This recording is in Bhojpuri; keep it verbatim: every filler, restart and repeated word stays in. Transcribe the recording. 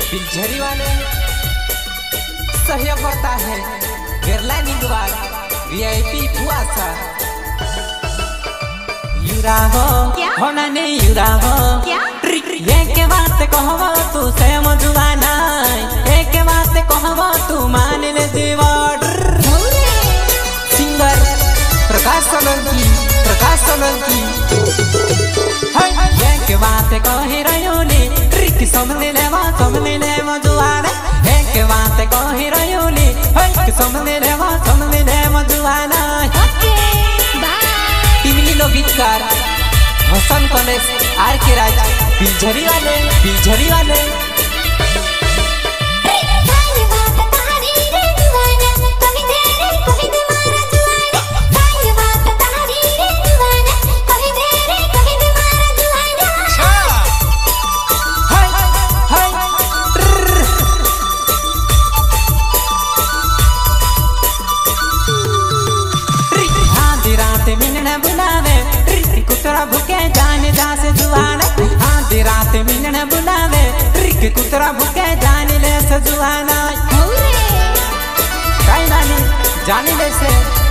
बिलझरी वाले सहयोग करता है केरला निगवार वीआईपी फुआसा युरावो होना नहीं युरावो ये के बात कहवो तू से मजुआना ये के बात कहवो तू मान ले दीवार सिंगर प्रकाश सोलंकी प्रकाश सोलंकी ये के बात कहे रयो ने ट्रिक समझ लेवा समझ लेवा जुआना ये के बात कहे रयो ने हक समझ लेवा समझ लेवा जुआना टीमली लोगीतकार हसन कलेश आर के राज बिलझरी वाले बिलझरी वाले कुतरा भूखे जाने जा से जुआना आधी रात मिलने बुलावे ट्रिक कुतरा भूखे जाने ले से जुआना काई नानी जाने ले से